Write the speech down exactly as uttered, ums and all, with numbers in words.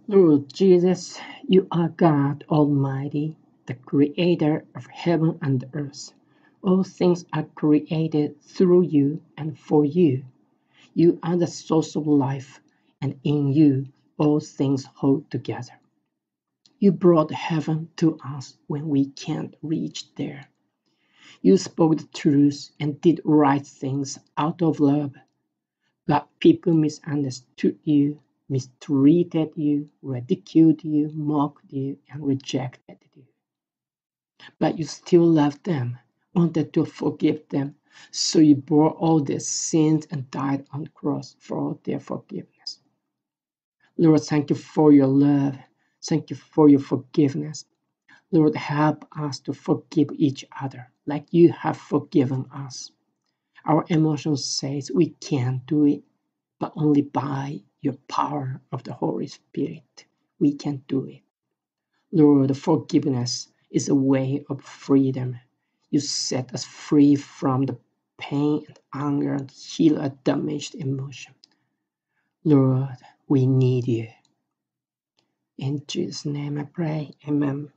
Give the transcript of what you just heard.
Lord Jesus, you are God Almighty, the creator of heaven and earth. All things are created through you and for you. You are the source of life, and in you all things hold together. You brought heaven to us when we can't reach there. You spoke the truth and did right things out of love. But people misunderstood you, mistreated you, ridiculed you, mocked you, and rejected you. But you still loved them, wanted to forgive them, so you bore all their sins and died on the cross for all their forgiveness. Lord, thank you for your love. Thank you for your forgiveness. Lord, help us to forgive each other like you have forgiven us. Our emotions says we can't do it, but only by your power of the Holy Spirit we can do it. Lord, forgiveness is a way of freedom. You set us free from the pain and anger and heal a damaged emotion. Lord, we need you. In Jesus' name I pray. Amen.